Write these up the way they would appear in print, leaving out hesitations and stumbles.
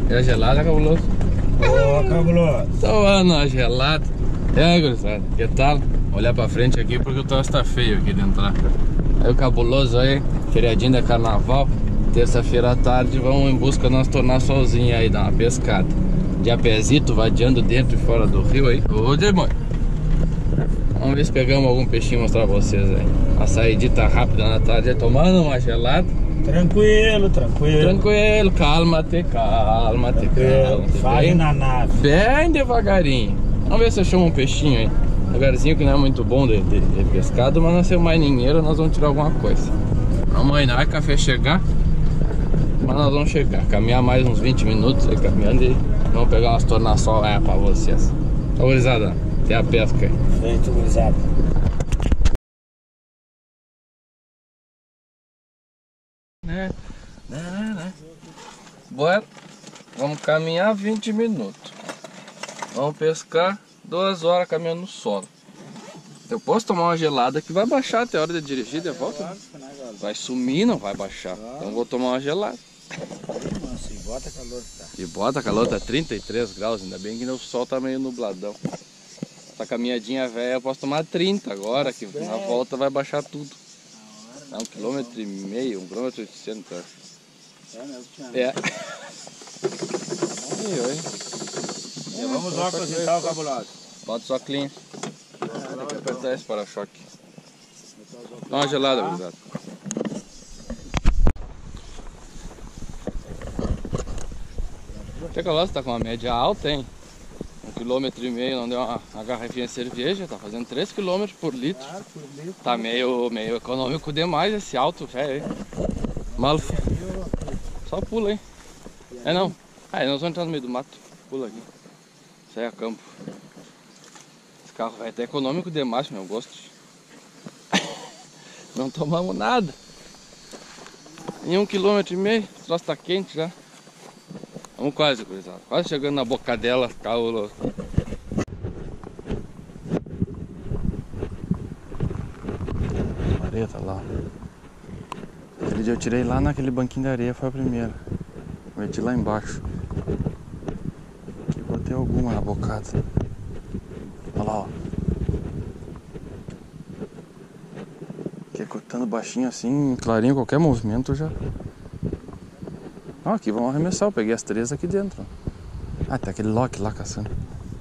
É gelada, cabuloso? Ô, cabuloso. Tomando a gelada. Gurizada, que tal? Olhar pra frente aqui porque o troço tá feio aqui de entrar. Aí o cabuloso aí, feriadinho de carnaval. Terça-feira à tarde vamos em busca de nós tornar solzinho aí, dar uma pescada. De a pezito, vadiando dentro e fora do rio aí. Ô demônio. Vamos ver se pegamos algum peixinho e mostrar pra vocês aí. A saidita rápida na tarde, tomando uma gelada. Tranquilo, tranquilo. Tranquilo, calma-te, calma-te, calma-te. Vai na nave. Bem devagarinho. Vamos ver se eu chamo um peixinho aí. Um lugarzinho que não é muito bom de pescado, mas nós temos mais ninheiro, nós vamos tirar alguma coisa. Vamos aí, não vai café chegar, mas nós vamos chegar. Caminhar mais uns 20 minutos aí caminhando e vamos pegar umas tornaçol pra vocês. Ô, gurizada, tem a pesca aí. Feito, gurizada. Né? Bora. Vamos caminhar 20 minutos. Vamos pescar 2 horas caminhando no solo. Eu posso tomar uma gelada que vai baixar até a hora de dirigir de volta. Vai sumir, não vai baixar. Então vou tomar uma gelada. Nossa, e bota calor, tá? E bota calor, tá 33 graus, ainda bem que o sol tá meio nubladão. Essa caminhadinha velha eu posso tomar 30 agora, que na volta vai baixar tudo. É 1,5 km, 1,8 km. É. Vamos lá apresentar o cabuloso. Bota só clean. Tem que apertar esse para-choque. Dá uma gelada, gurizada. Chega lá, você tá com uma média alta, hein? 1,5 km, não deu uma garrafinha de cerveja, tá fazendo 3 km por litro. Tá meio econômico demais esse alto, velho. Mal. Só pula, hein? É não. Aí nós vamos entrar no meio do mato. Pula aqui. Isso aí é campo. Esse carro vai até econômico demais, meu gosto. Não tomamos nada. Em 1,5 km, o troço tá quente já. Vamos quase, gurizada. Quase chegando na boca dela, cabuloso. Areia tá lá. Aquele dia eu tirei lá naquele banquinho da areia, foi a primeira. Meti lá embaixo. Aqui botei alguma na bocada. Olha lá, ó. Aqui cortando baixinho assim, clarinho, qualquer movimento já. Ó, aqui vamos arremessar, eu peguei as 3 aqui dentro. Ah, tem aquele Loki lá caçando.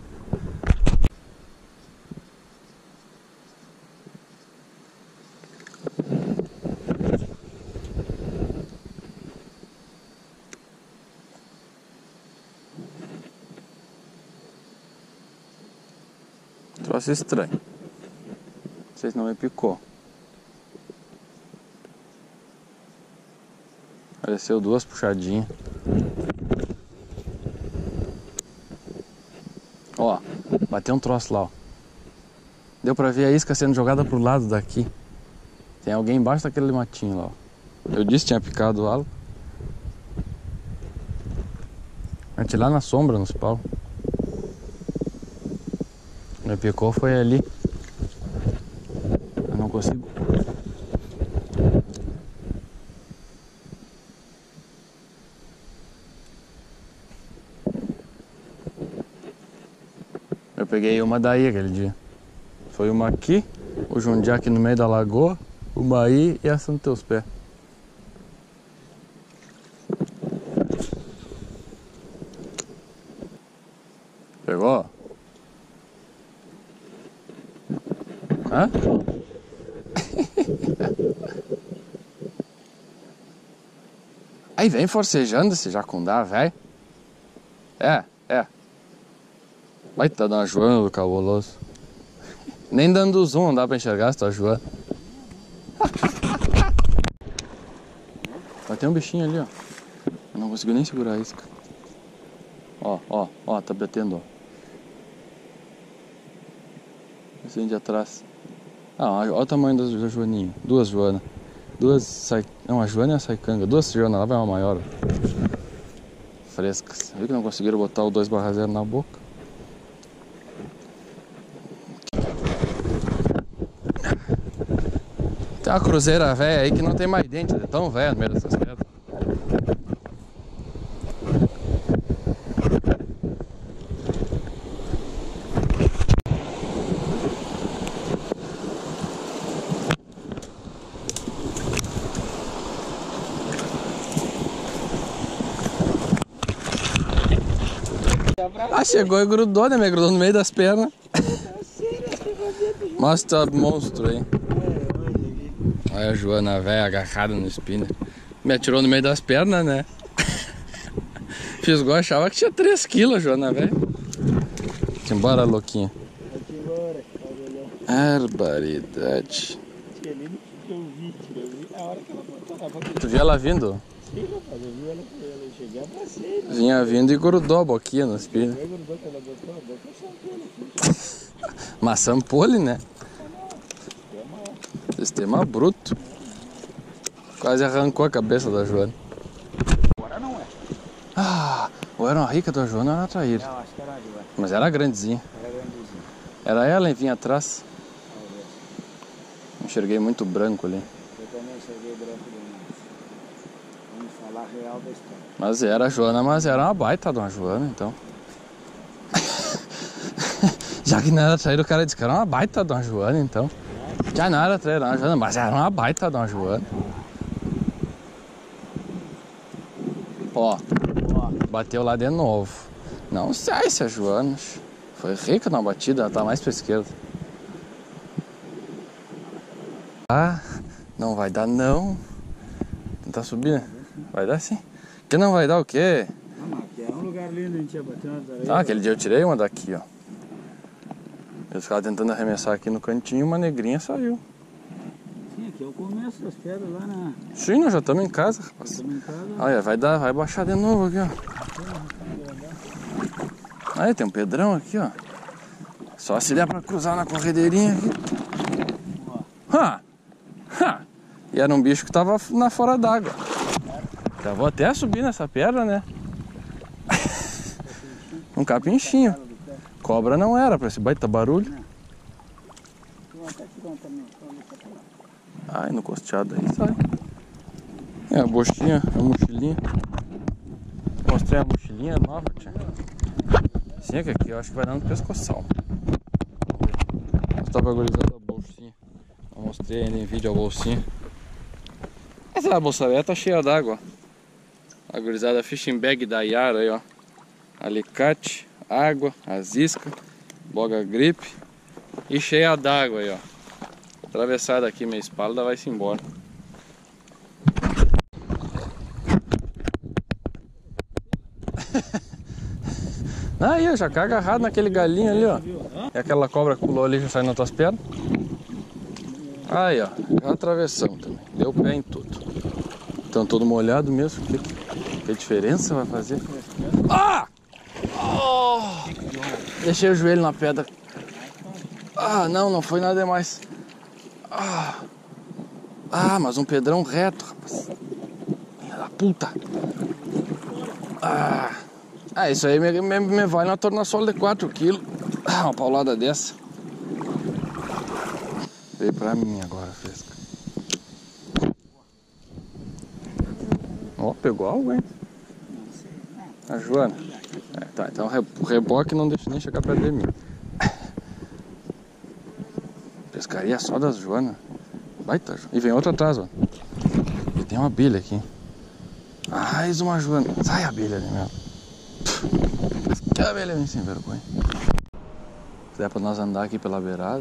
Troço estranho. Não sei se não me picou. Apareceu 2 puxadinhas. Ó, bateu um troço lá, ó. Deu pra ver a isca sendo jogada pro lado daqui. Tem alguém embaixo daquele matinho lá, ó. Eu disse que tinha picado algo. Meti lá na sombra, nos paus. Me picou foi ali. Eu não consigo. Eu peguei uma daí aquele dia. Foi uma aqui, o Jundiá aqui no meio da lagoa, uma aí e essa nos teus pés. Pegou? Hã? Aí vem forcejando esse jacundá, velho. É. Vai tá dando uma joana do cabuloso. Nem dando zoom, não dá pra enxergar se tá joando. Mas tem um bichinho ali, ó. Eu não consigo nem segurar a isca. Ó, tá batendo, ó. Esse de atrás. Ah, olha o tamanho da joaninha. 2 joanas. Não, a joana e a saicanga. 2 joanas, lá vai uma maior. Frescas. Viu que não conseguiram botar o 2/0 na boca? Tem uma cruzeira velha aí que não tem mais dente, é tão velha no meio dessas pedras. Ah, chegou e grudou, né? Me grudou no meio das pernas. Mostra o monstro aí. Olha a Joana, velha, agarrada no spinner. Me atirou no meio das pernas, né? Fisgou, achava que tinha 3 quilos, Joana, velho. Embora, louquinha. Barbaridade. Tu viu ela vindo? Sim, rapaz, eu vi ela cheguei, abracei. Vinha vindo e grudou a boquinha no spinner. Grudou que ela botou a boca, aqui. Maçã pole, né? Sistema bruto. Quase arrancou a cabeça da Joana. Agora não é. Ah, ou era uma rica da Joana ou era uma traíra. Não, acho que era a Joana. Mas era grandezinha. Era grandezinha. Era ela e vinha atrás. Enxerguei muito branco ali. Eu também enxerguei branco demais. Vamos falar a real da história. Mas era a Joana, mas era uma baita de uma Joana, então. Já que não era traíra, o cara disse que era uma baita de uma Joana, então. Já não era traíra, Joana, mas era uma baita de uma Joana. Ó, bateu lá de novo. Não sei se a Joana foi rica na batida, ela tá mais pra esquerda. Ah, não vai dar não. Tentar subir, né? Vai dar sim. Que não vai dar o quê? Ah, mas aqui é um lugar lindo, a gente ia bater nas areias. Ah, aquele dia eu tirei uma daqui, ó. Eu ficava tentando arremessar aqui no cantinho, uma negrinha saiu. Sim, aqui é o começo das pedras lá na... Sim, nós já estamos em casa, rapaz. Estamos em casa. Olha, vai baixar de novo aqui, ó. Aí tem um pedrão aqui, ó. Só se der pra cruzar na corredeirinha aqui. Ha! Ha! E era um bicho que tava na fora d'água. Já vou até subir nessa pedra, né? Um capinchinho. Cobra não era, pra esse baita barulho. Ai, no costeado aí sai. É a bochinha, a mochilinha. Mostrei a mochilinha nova, tia. Sim, que aqui eu acho que vai dar no pescoção. Mostrar pra gurizada a bolsinha. Eu mostrei ainda em vídeo a bolsinha. Essa bolsa velha tá cheia d'água. A gurizada fishing bag da Yara aí, ó. Alicate, água, as iscas, boga grip e cheia d'água aí, ó. Atravessada aqui minha espalda, vai-se embora. Aí, ó, já cai agarrado naquele galinho ali, ó. É aquela cobra que pulou ali, já sai nas tuas pernas. Aí, ó, já atravessamos também. Deu pé em tudo. Estão todo molhado mesmo. Que diferença vai fazer? Ah! Oh! Deixei o joelho na pedra. Ah, não foi nada demais. Ah, mas um pedrão reto, rapaz. Filha da puta. Ah, isso aí me vale uma tornasol de 4 kg. Uma paulada dessa. Veio pra mim agora, fresca. Ó, pegou algo, hein? A Joana. Tá, então o reboque não deixa nem chegar perto de mim. Pescaria só das Joana. Baita, e vem outra atrás, ó. E tem uma abelha aqui. Mais uma Joana. Sai a abelha ali mesmo. Que abelha vem sem vergonha. Se der pra nós andar aqui pela beirada.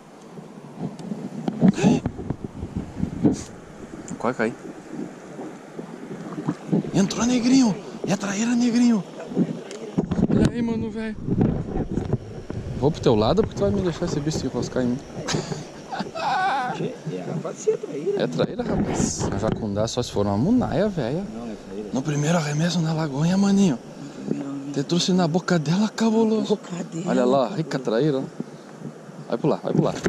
Quase cair. Entrou negrinho. É traíra, negrinho. Olha aí, mano, velho. Vou pro teu lado porque tu vai me deixar esse bicho se enroscar em mim. Pode ser traíra. É traíra, rapaz. A jacundá só se for uma munaia, velha. Não, é traíra. No primeiro arremesso na lagoinha, maninho. Te trouxe na boca dela, cabuloso. Boca dela. Olha lá, rica traíra. Vai pular, vai pular.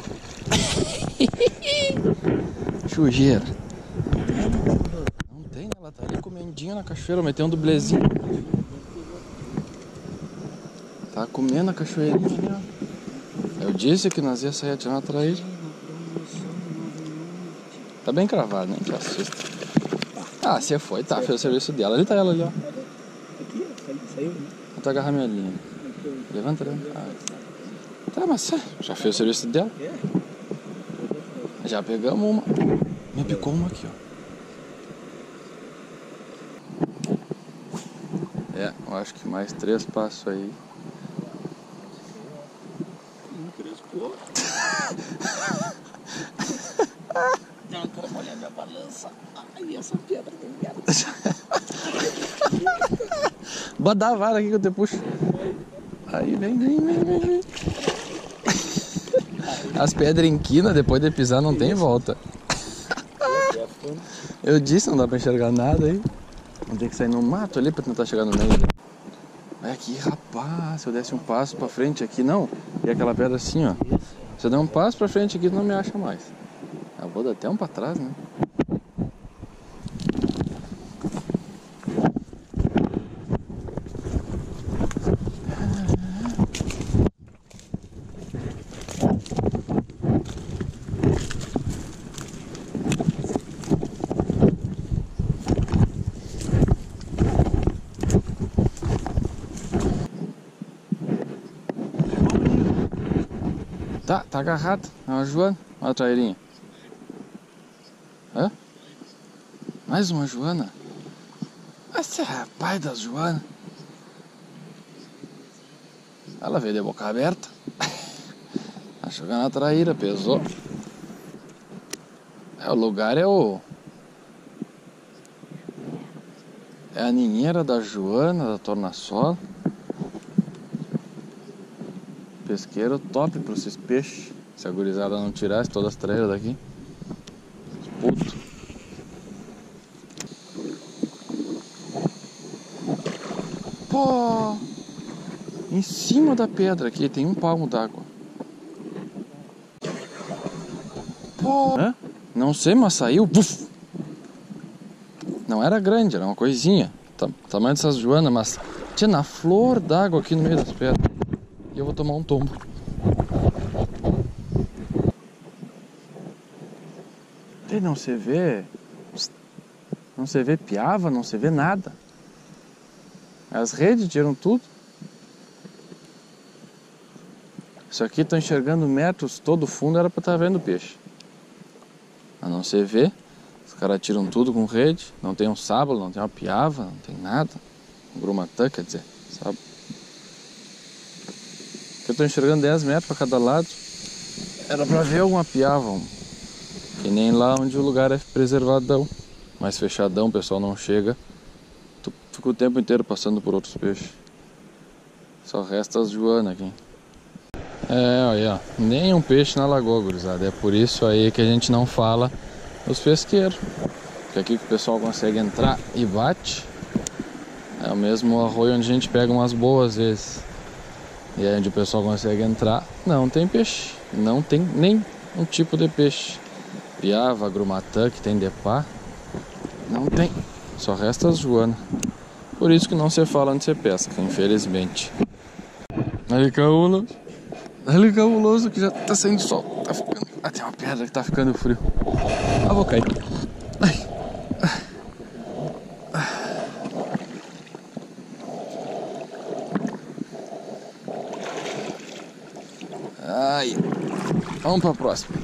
Sujeira. Não tem, né? Ela tá ali comendinha na cachoeira, meteu um dublezinho. Tá comendo a cachoeirinha ali, ó. Eu disse que nós ia sair atirando a traíra. Tá bem cravado, nem te assusta. Ah, você foi, tá, fez o serviço dela. Ali tá ela ali, ó. Aqui, saiu, né? Vou agarrar minha linha. Levanta, levanta. Tá, mas já fez o serviço dela. Já pegamos uma. Me picou uma aqui, ó. Eu acho que mais 3 passos aí. Crescou. Não, cara, olha a minha balança. Ai, essa pedra tem merda. Bota a vara aqui que eu te puxo. Aí, vem. As pedras em quina, depois de pisar, não tem volta. Eu disse, não dá pra enxergar nada aí. Vamos ter que sair no mato ali pra tentar chegar no meio. Olha aqui, rapaz, se eu desse um passo pra frente aqui, não. E aquela pedra assim, ó. Se eu der um passo pra frente aqui, tu não me acha mais. Eu vou dar até um pra trás, né? Tá agarrado. É uma joana. Olha a trairinha. Hã? Mais uma joana? Esse é pai da joana. Ela veio de boca aberta. Tá jogando a traíra, pesou. O lugar é a ninheira da joana, da tornaçola. Pesqueiro top para esses peixes. Se a gurizada não tirasse todas as traíras daqui. Puto. Pô! Em cima da pedra aqui tem um palmo d'água. Pô! Hã? Não sei, mas saiu. Buf! Não era grande, era uma coisinha. Tamanho dessas joanas, mas tinha na flor d'água aqui no meio das pedras. E eu vou tomar um tombo. E não se vê. Não se vê piava, não se vê nada. As redes tiram tudo. Isso aqui tô enxergando metros, todo fundo era pra estar vendo peixe. Mas não se vê. Os caras tiram tudo com rede. Não tem um sábalo, não tem uma piava, não tem nada. Um grumatã, quer dizer, sábalo. Eu tô enxergando 10 metros para cada lado. Era para ver alguma piava. Que nem lá onde o lugar é preservadão. Mais fechadão, o pessoal não chega. Tu fica o tempo inteiro passando por outros peixes. Só resta as joanas aqui. Olha, nenhum peixe na lagoa, gurizada. É por isso aí que a gente não fala os pesqueiros. Porque aqui que o pessoal consegue entrar e bate. É o mesmo arroio onde a gente pega umas boas vezes. E aí onde o pessoal consegue entrar, não tem peixe. Não tem nem um tipo de peixe. Piava, grumatã, que tem depá, não tem. Só resta as joanas. Por isso que não se fala onde se pesca, infelizmente. Ali cabuloso. Ali cabuloso que já tá saindo sol. Tá ficando... tem uma pedra que tá ficando frio. Vou cair. Ai, vamos para a próxima.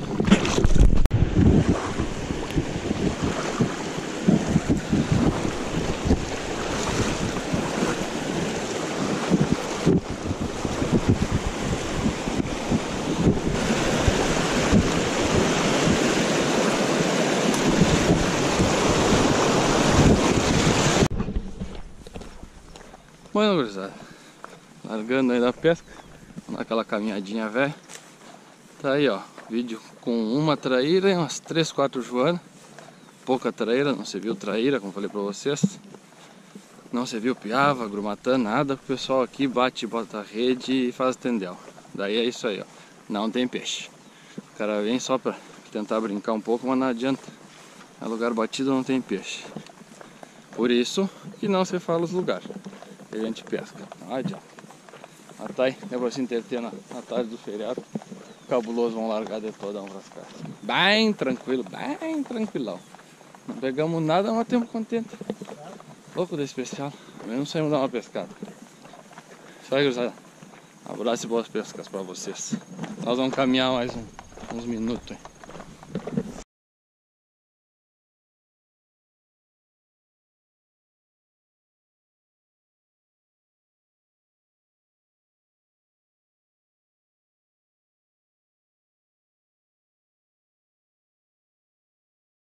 Bueno, gurizada, largando aí da pesca, naquela caminhadinha velha. Tá aí, ó, vídeo com uma traíra e umas 3, 4 joanas. Pouca traíra, não se viu traíra, como falei pra vocês. Não se viu piava, grumatã, nada. O pessoal aqui bate, bota a rede e faz tendel. Daí é isso aí, ó, não tem peixe. O cara vem só pra tentar brincar um pouco, mas não adianta. É lugar batido, não tem peixe. Por isso que não se fala os lugares que a gente pesca. Não adianta. Mas tá aí, deu pra se entreter na tarde do feriado. Cabuloso, vão largar de toda uma rascada. Bem tranquilo, bem tranquilão. Não pegamos nada, mas temos contente. Louco de especial. Menos saímos dar uma pescada. Isso aí, gurizada. Abraço e boas pescas pra vocês. Nós vamos caminhar mais uns minutos.